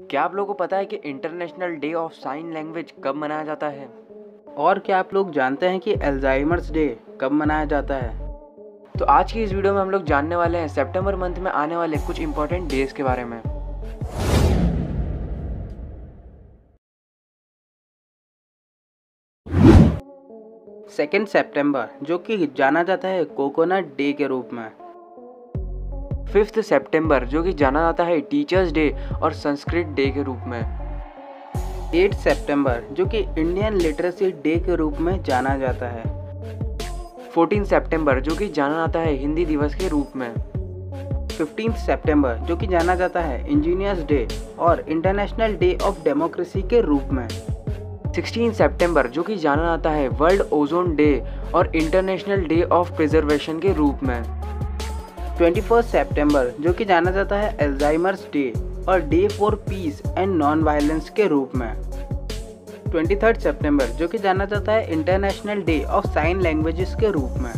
क्या आप लोगों को पता है कि international day of sign language कब मनाया जाता है? और क्या आप लोग जानते हैं कि अल्जाइमर्स डे कब मनाया जाता है? तो आज की इस वीडियो में हम लोग जानने वाले हैं सितंबर मंथ में आने वाले कुछ इंपॉर्टेंट डेज के बारे में। सेकेंड सितंबर, जो कि जाना जाता है कोकोनट डे के रूप में। 5th सितंबर, जो कि जाना जाता है टीचर्स डे और संस्कृत डे के रूप में। 8 सितंबर, जो कि इंडियन लिटरेसी डे के रूप में जाना जाता है। 14 सितंबर, जो कि जाना जाता है हिंदी दिवस के रूप में। 15 सितंबर, जो कि जाना जाता है इंजीनियर्स डे और इंटरनेशनल डे ऑफ डेमोक्रेसी के रूप में। 16 सितंबर, जो कि जाना जाता है वर्ल्ड ओजोन डे और इंटरनेशनल डे ऑफ प्रिजर्वेशन के रूप में। 21 सितंबर, जो कि जाना जाता है अल्जाइमर्स डे और day for peace and non violence के रूप में। 23 सितंबर, जो कि जाना जाता है international day of sign languages के रूप में।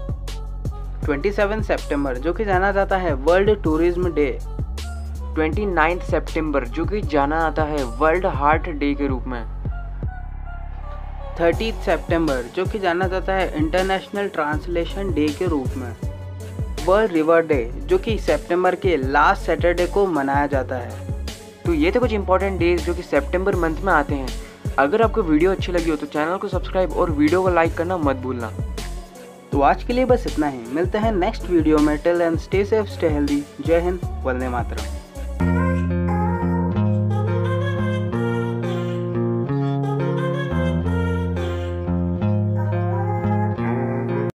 27 सितंबर, जो कि जाना जाता है वर्ल्ड टूरिज्म डे। 29 सितंबर, जो कि जाना जाता है वर्ल्ड हार्ट डे के रूप में। 30 सितंबर, जो कि जाना जाता है इंटरनेशनल ट्रांसलेशन डे के रूप में। वर्ल्ड रिवर डे, जो कि सितंबर के लास्ट सैटरडे को मनाया जाता है। तो ये थे कुछ इंपॉर्टेंट डेज जो कि सितंबर मंथ में आते हैं। अगर आपको वीडियो अच्छी लगी हो तो चैनल को सब्सक्राइब और वीडियो को लाइक करना मत भूलना। तो आज के लिए बस इतना ही। मिलते हैं नेक्स्ट वीडियो में। Till then stay safe, stay healthy. जय हिंद, वंदे मातरम।